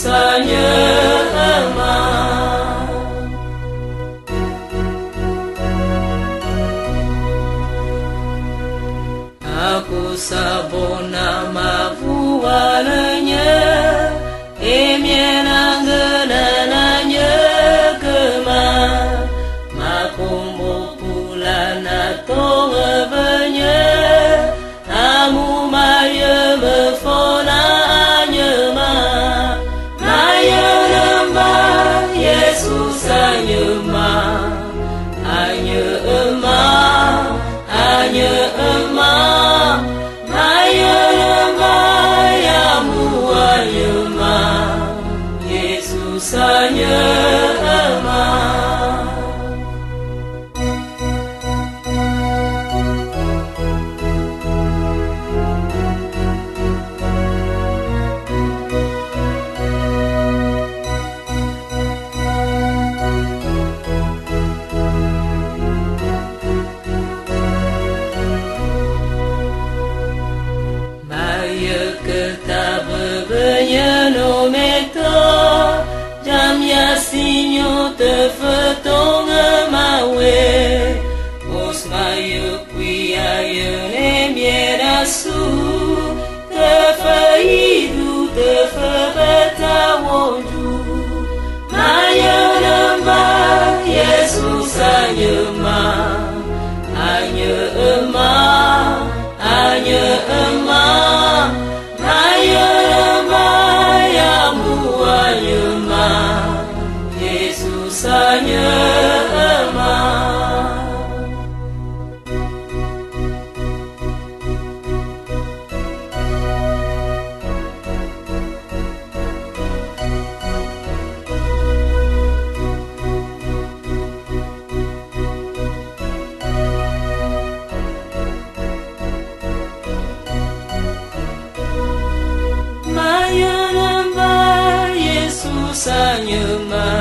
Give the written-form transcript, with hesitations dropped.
hanya emak. Aku sabona mafuananya, emyena genananya kema, makumbo pulana tongabanya, amu maya mefona anyema, maya nambah Yesus anyema, anya emak, anya emak, maya nambah yamu anyema, Yesus anya emak. No meto jam yasinyo te fetonga mawe os mayo kuia yene mierasu te faidu te febeta wonju mayo namba Yesus anyema anya ema anya ema mayo Yesus hanya emak. Maya nambah Yesus hanya emak.